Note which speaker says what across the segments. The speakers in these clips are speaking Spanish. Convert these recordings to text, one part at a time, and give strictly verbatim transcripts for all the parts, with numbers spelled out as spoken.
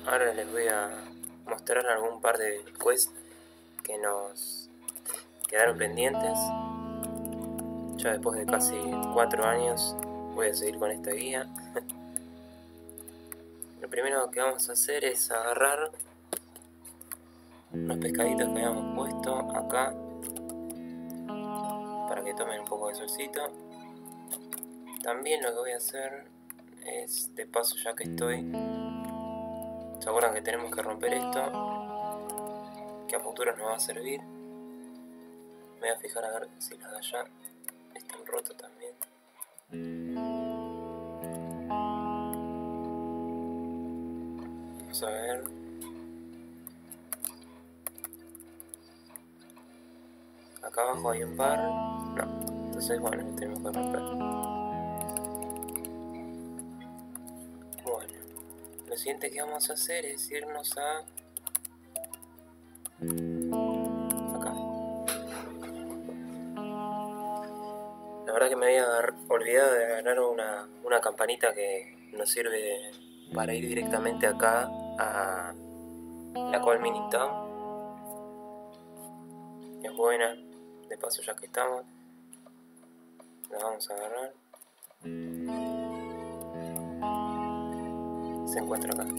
Speaker 1: Ahora les voy a mostrar algún par de quests que nos quedaron pendientes. Ya después de casi cuatro años voy a seguir con esta guía. Lo primero que vamos a hacer es agarrar unos pescaditos que habíamos puesto acá para que tomen un poco de solcito. También lo que voy a hacer es, de paso ya que estoy, ¿se acuerdan que tenemos que romper esto? Que a futuro nos va a servir. Me voy a fijar a ver si los de allá están rotos también. Vamos a ver. Acá abajo hay un par. No, entonces bueno, lo tenemos que romper. Bueno, lo siguiente que vamos a hacer es irnos a... acá. La verdad que me había olvidado de ganar una, una campanita que nos sirve para ir directamente acá a la Coal Mining Town. Es buena, de paso ya que estamos, la vamos a agarrar. Se encuentra acá.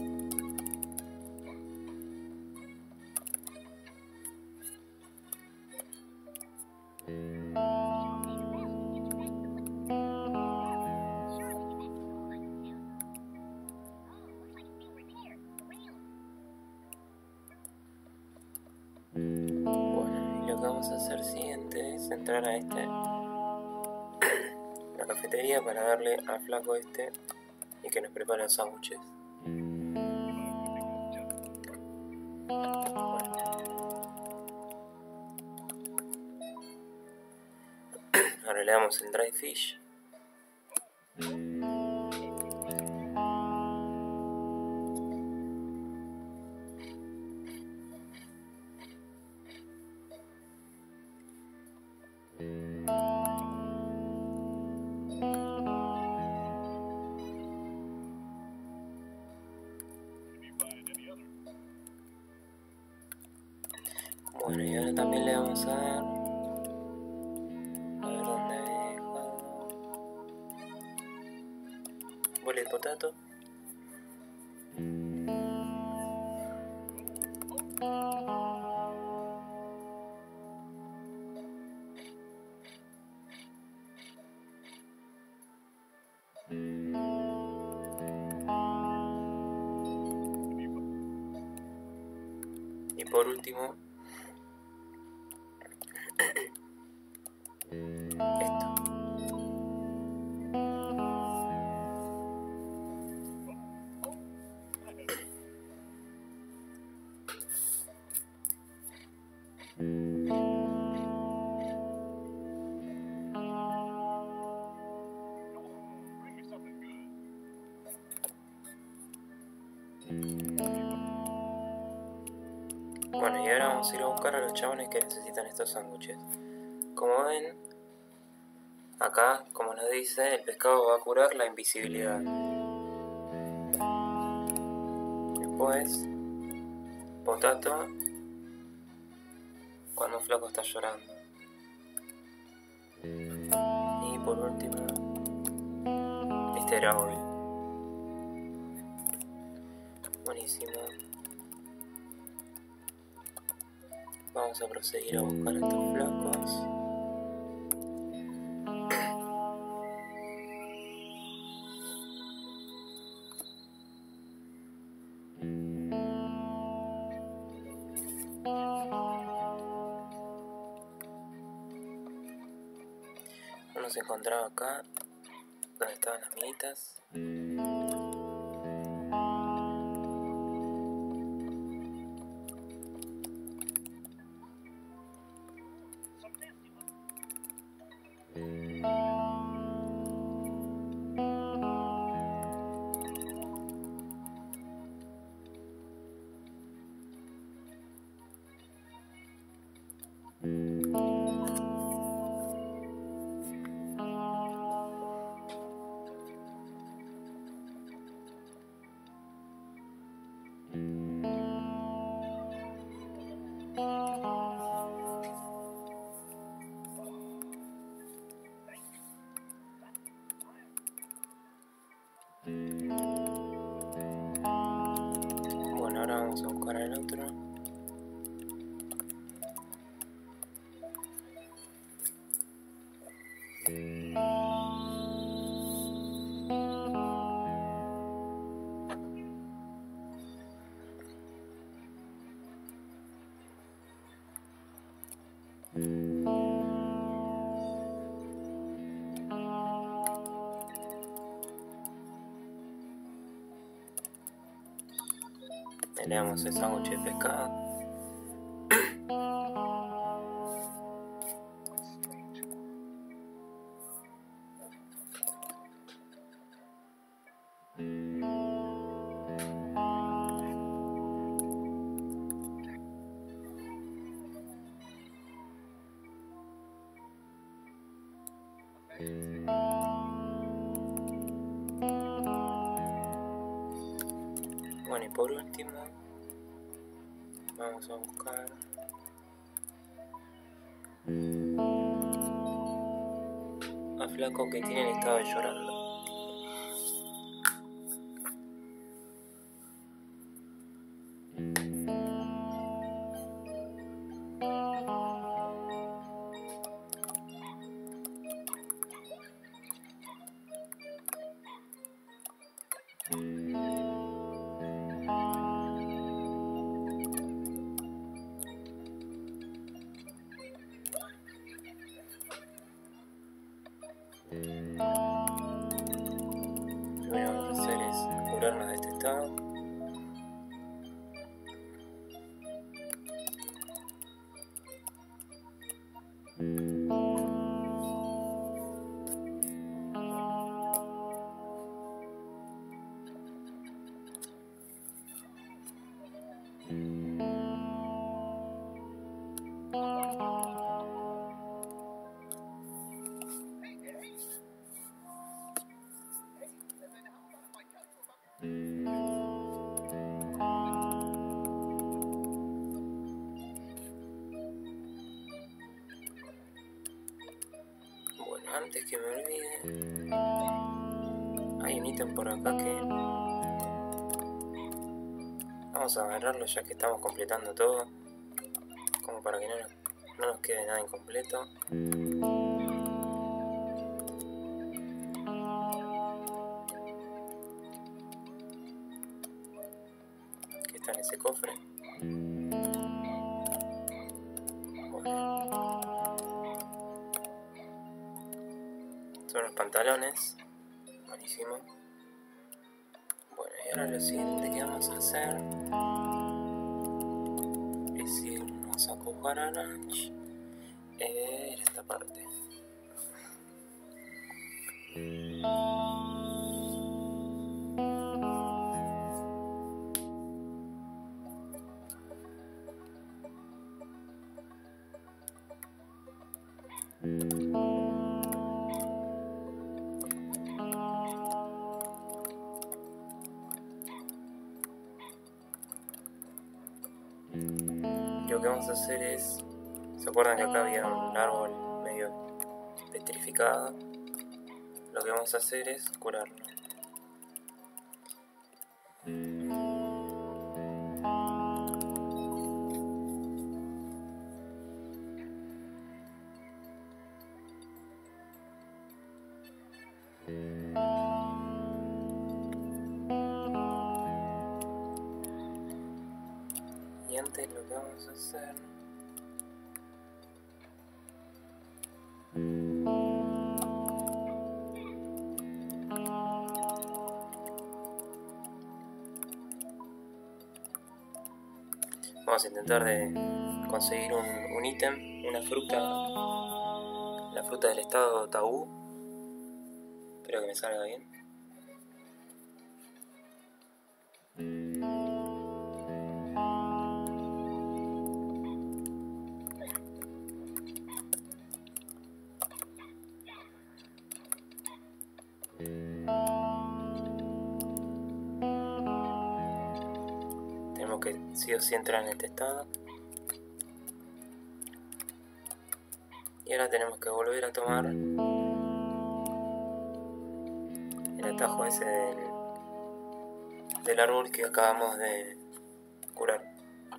Speaker 1: Bueno, y lo que vamos a hacer siguiente es entrar a este la cafetería para darle al flaco este y que nos prepare los sándwiches. Ahora le damos el dry fish. Bueno, y ahora también le vamos a dar... a ver dónde había dejado... boiled potato. Y por último, esto. Bueno, y ahora vamos a ir a buscar a los chabones que necesitan estos sándwiches. Como ven, acá, como nos dice, el pescado va a curar la invisibilidad. Después, potato, cuando un flaco está llorando. Y por último, este era hoy. Buenísimo. Vamos a proseguir a buscar a estos flacos. Nos encontraba acá, donde estaban las minitas. otro. Le damos el sándwich de pescado. Bueno, y por último vamos a buscar a Flaco, que tiene el estado de llorando. Lo que vamos a hacer es curarnos de este estado. Bueno, antes que me olvide, hay un ítem por acá que vamos a agarrarlo ya que estamos completando todo, como para que no nos, no nos quede nada incompleto. Que está en ese cofre. Bueno. Son los pantalones. Buenísimo. Bueno, y ahora lo siguiente que vamos a hacer es irnos a coger a lunch en esta parte. Lo que vamos a hacer es, ¿se acuerdan que acá había un árbol medio petrificado? Lo que vamos a hacer es curarlo. Y antes lo que vamos a hacer vamos a intentar de conseguir un, un ítem, una fruta, la fruta del estado tabú. Espero que me salga bien. Tenemos que sí o sí entrar en este estado. Y ahora tenemos que volver a tomar el atajo ese del, del árbol que acabamos de curar.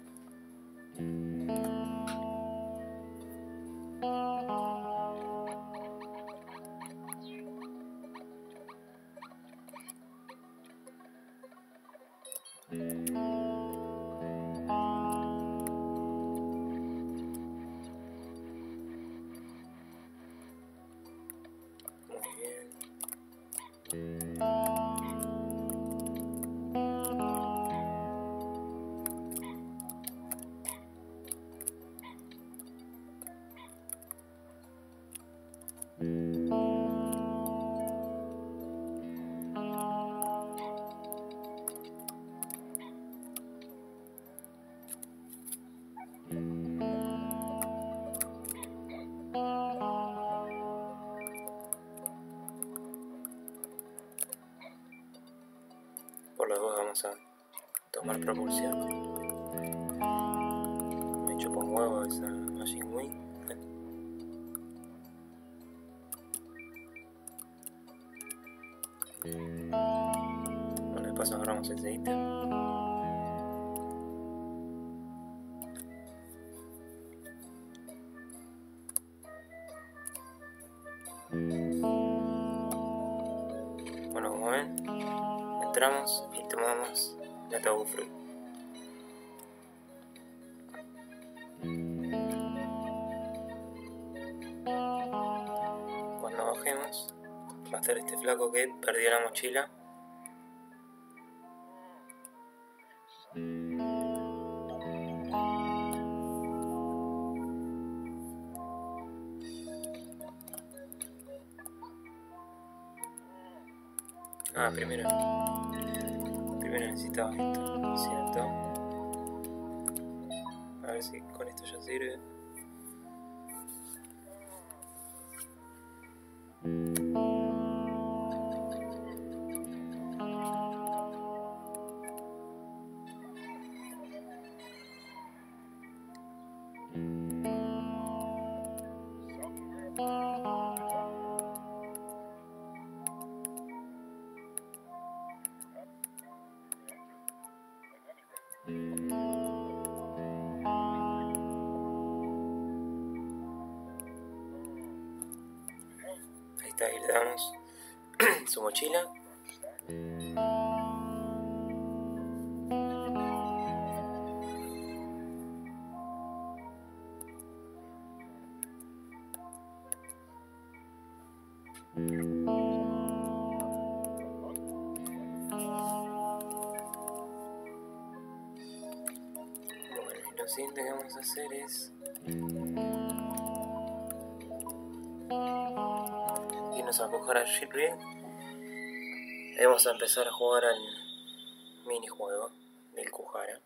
Speaker 1: Por las dos vamos a tomar propulsión. Me chupa un huevo esa Machine Wing. Bueno, de paso agarramos ese ítem. Bueno, como ven, entramos y tomamos la Taboo Fruit. Cuando bajemos, va a estar este flaco que perdió la mochila. Ah, primero Primero necesitaba esto, ¿cierto? A ver si con esto ya sirve. Ahí está, ahí le damos su mochila. Bueno, y lo siguiente que vamos a hacer es irnos a coger al Shipwreck. Y vamos a empezar a jugar al minijuego del Kuhara.